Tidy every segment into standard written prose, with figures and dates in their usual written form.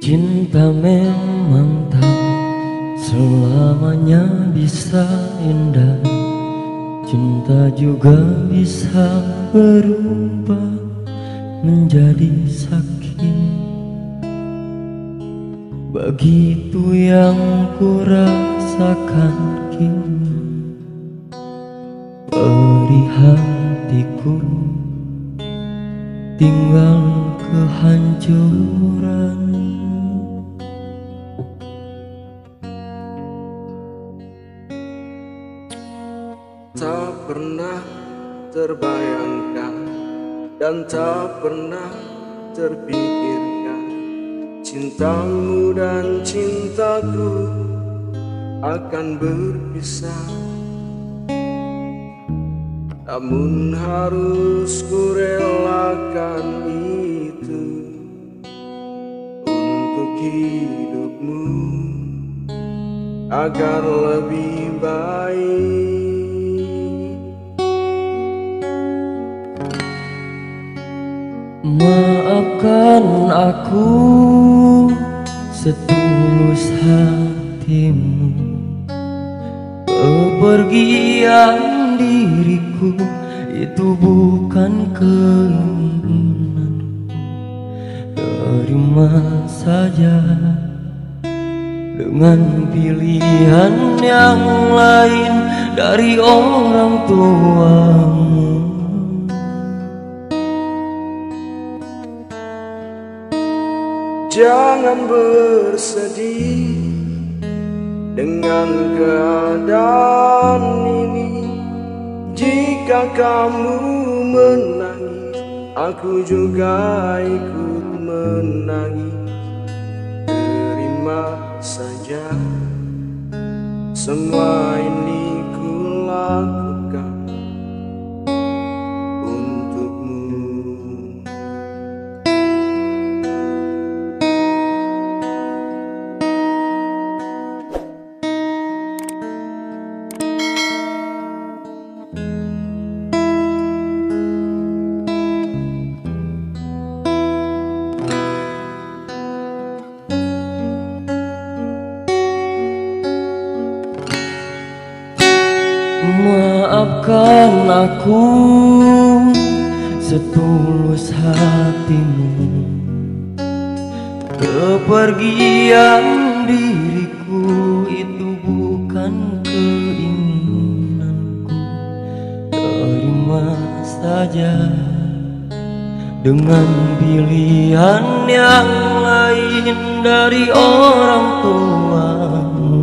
Cinta memang tak selamanya bisa indah. Cinta juga bisa berubah menjadi sakit. Begitu yang ku rasakan kini, perih hatiku tinggal kehancuran. Tak pernah terbayangkan dan tak pernah terpikirkan cintamu dan cintaku akan berpisah. Namun harus ku relakan itu untuk hidupmu agar lebih baik. Maafkan aku setulus hatimu. Kepergian diriku itu bukan keinginanku. Terima saja dengan pilihan yang lain dari orang tuamu. Jangan bersedih dengan keadaan ini. Jika kamu menangis, aku juga ikut menangis. Terima saja, semua ini ku lakukan untukmu. Maafkan aku setulus hatimu. Kepergian diriku itu bukan keinginanku. Terima saja dengan pilihan yang lain dari orang tuamu.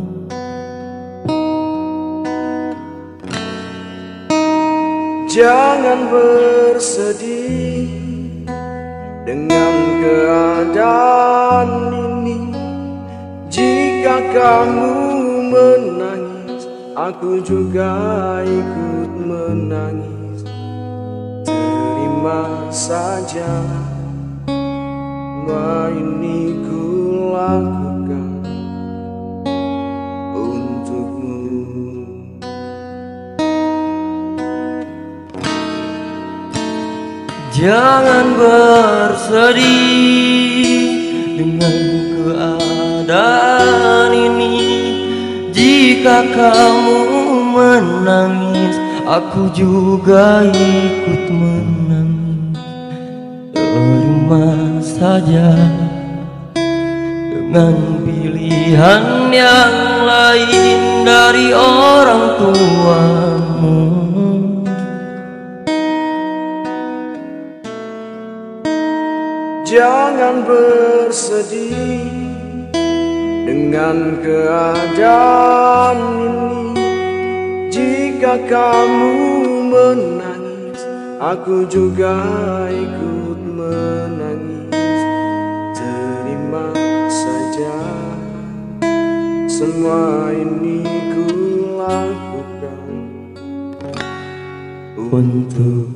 Jangan bersedih dengan keadaan ini. Jika kamu menangis, aku juga ikut menangis. Terima saja, semua ini ku lakukan untukmu. Jangan bersedih dengan keadaan ini. Jika kamu menangis, aku juga ikut menangis. Terima saja dengan pilihan yang lain dari orang tuamu. Jangan bersedih dengan keadaan ini. Jika kamu menangis, aku juga ikut menangis. Terima saja, semua ini ku lakukan untuk